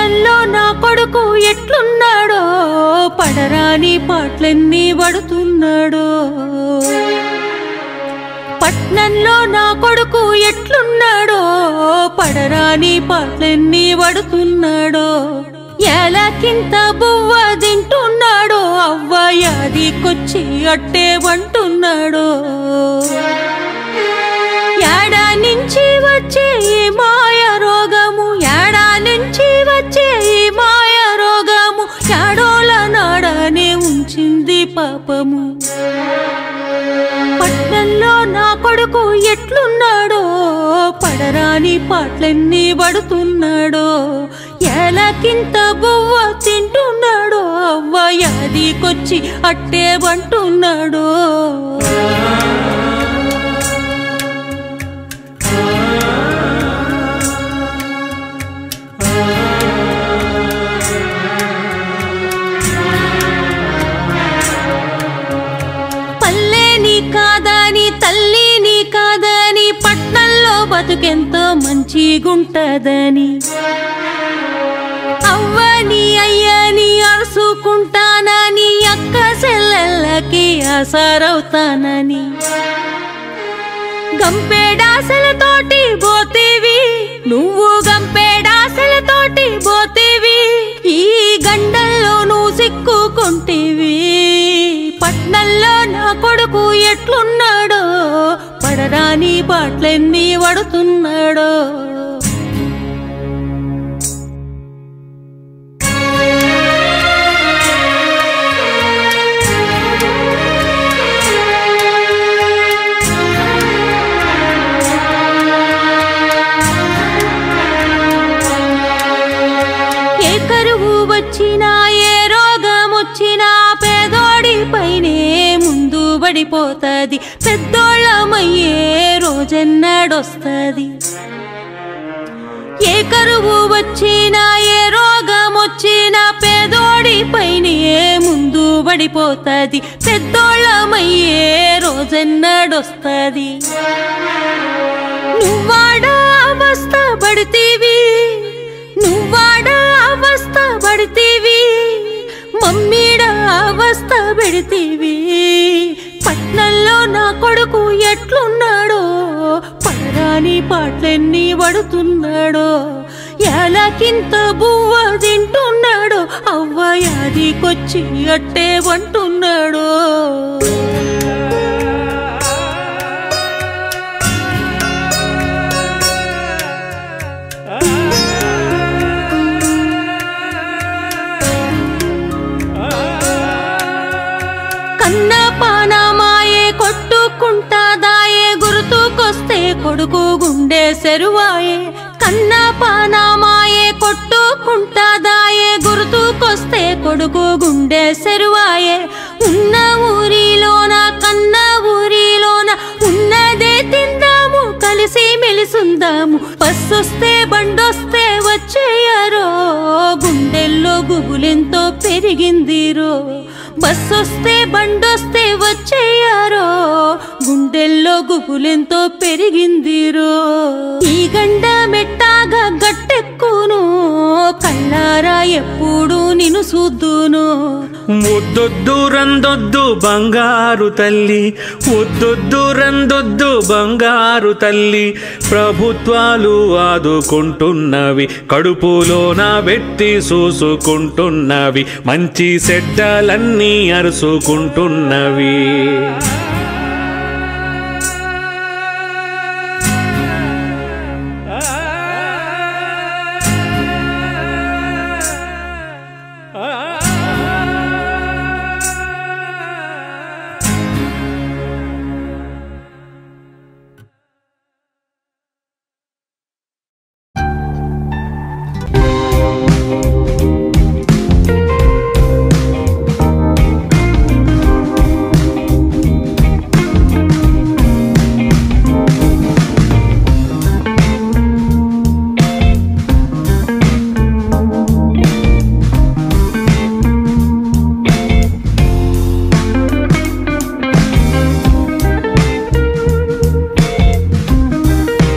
పట్నంలో నా కొడుకు ఎట్లున్నాడో పడరాని పాటలన్నీ పడుతున్నాడో పట్నంలో నా కొడుకు ఎట్లున్నాడో పడరాని పాటలన్నీ పడుతున్నాడో ఏలకింత బువ్వ తింటున్నాడో అవ్వ యాదికొచ్చి అట్టే వంటున్నాడో ఏడా నుంచి వచ్చే ఈ మాయ రోగము ఏడా నుంచి వచ్చే ఈ మాయ రోగము ఏడోల నాడనే ఉంచింది పాపము పట్నంలో నా కొడుకు ఎట్లున్నాడో పడరాని పాటలన్నీ పడుతున్నాడో ఏలకింత బువ్వ తింటున్నాడో అవ్వ యాదికొచ్చి అట్టే వంటున్నాడో కాదని తల్లిని కాదని పట్నంలో బతుకెంతో మంచిగుంటదని అవ్వని అయ్యని అరుసుకుంటానని అక్క చెల్లెళ్ళకి ఆసరవుతానని గంపేడాసలతోటి పోతేవి నువ్వు గంపేడాసలతోటి పోతేవి ఈ గండల్లో నువ్వు సిక్కుకుంటేవి పట్నంలో నా కొడుకు ఎట్లున్నాడో పడరాని పాటలన్నీ పడుతున్నాడో ఏ కరువు వచ్చినా ఏ రోగం వచ్చినా పేదోడి పైనే ముందు పడిపోతది పెద్దోళ్ళమయ్యే రోజెన్నడొస్తది ఏ కరువు వచ్చినా ఏ రోగం వచ్చినా పేదోడి పైనే ముందు పడిపోతది పెద్దోళ్ళమయ్యే రోజెన్నడొస్తది నువ్వాడా అవస్థ పడితీవి నువ్వాడా అవస్థ పడితీవి మమ్మీడ అవస్థ పెడితీవి పట్నంలో నా కొడుకు ఎట్లున్నాడో పడరాని పాటలన్నీ పడుతున్నాడో ఏలకింత బువ్వ తింటున్నాడో అవ్వ యాదికొచ్చి అట్టే వంటున్నాడో కన్నపానమాయే కొట్టుకుంటాదాయే గుర్తుకొస్తే కొడుకు గుండె సెరువాయే కన్నపానమాయే కొట్టుకుంటాదాయే గుర్తుకొస్తే కొడుకు గుండె సెరువాయే ఉన్న ఊరిలోన కన్న ఊరిలోన ఉన్నదే తిందాము కలిసి మెలిసుందాము బస్సొస్తే బండొస్తే వచ్చేయారో గుండెల్లో గుబులెంతో పెరిగిందిరో బస్సొస్తే బండొస్తే వచ్చేయారో గుండెల్లో గుబులెంతో పెరిగిందిరో ఈ గండ మెట్టాగా గట్టెక్కును కళ్ళారా ఎప్పుడు నిన్ను చూద్దును వద్దొద్దు రందొద్దు బంగారు తల్లి వద్దొద్దు రందొద్దు బంగారు తల్లి ప్రభుత్వాలు ఆదుకుంటున్నవి కడుపులోన పెట్టి చూసుకుంటున్నవి మంచి చెడ్డలన్నీ అరుసుకుంటున్నవి